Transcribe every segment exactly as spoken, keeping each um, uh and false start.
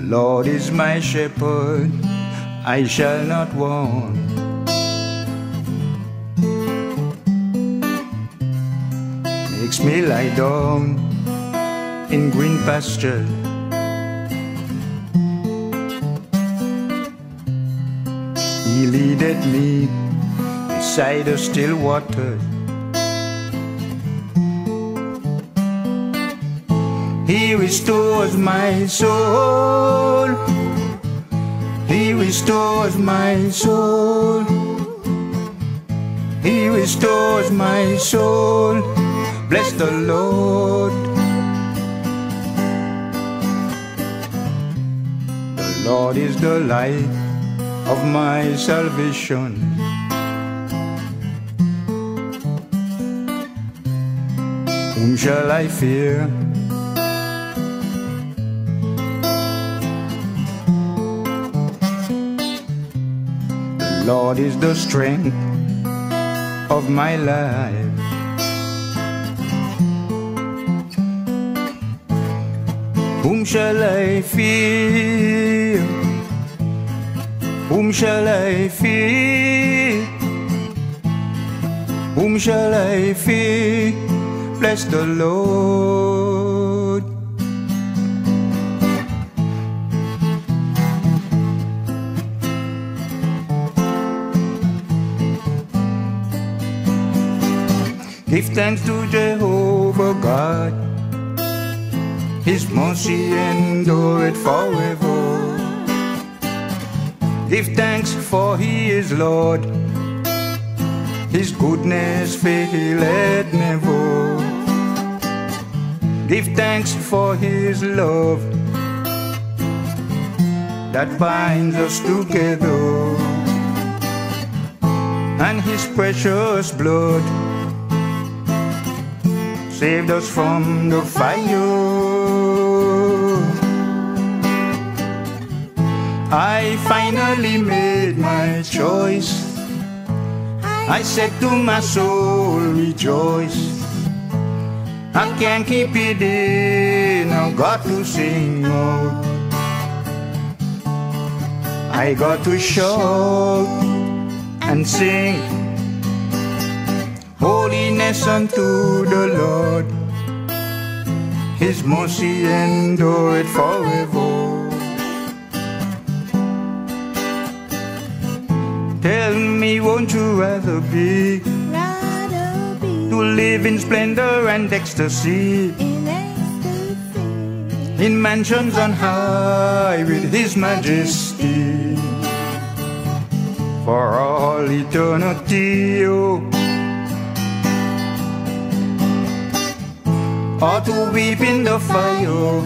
Lord is my shepherd, I shall not want. Makes me lie down in green pasture. He leadeth me beside the still waters. He restores my soul. He restores my soul. He restores my soul. Bless the Lord. The Lord is the light of my salvation. Whom shall I fear? The Lord is the strength of my life. Whom shall I fear? Whom shall I fear? Whom shall I fear? Bless the Lord. Give thanks to Jehovah God. His mercy endureth forever. Give thanks for He is Lord. His goodness faileth never. Give thanks for His love that binds us together, and His precious blood saved us from the fire. I finally made my choice. I said to my soul, rejoice. I can't keep it in, I've got to sing out. I got to shout and sing holiness unto the Lord. His mercy endureth forever. Tell me, won't you rather be, rather be to live in splendor and ecstasy, in ecstasy, in mansions on high with His majesty, for all eternity, oh, or to weep in the fire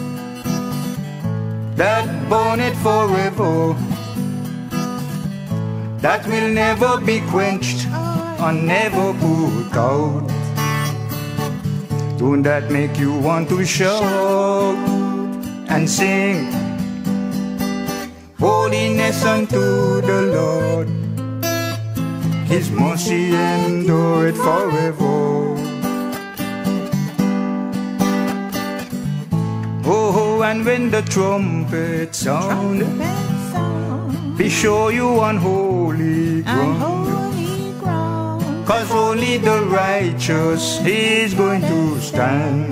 that burneth forever, that will never be quenched or never put out. Don't that make you want to shout and sing holiness unto the Lord? His mercy endureth forever. Oh, and when the trumpet sound, be sure you on holy ground, 'cause only the righteous is going to stand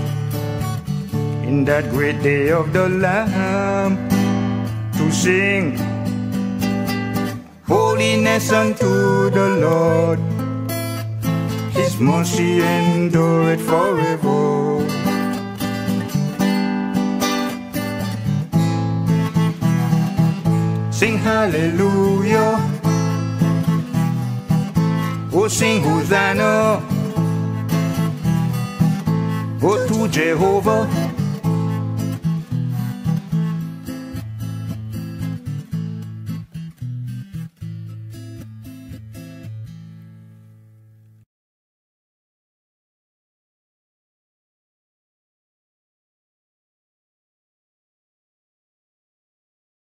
in that great day of the Lamb, to sing holiness unto the Lord. His mercy endureth forever. Sing hallelujah, oh sing Hosanna, oh to Jehovah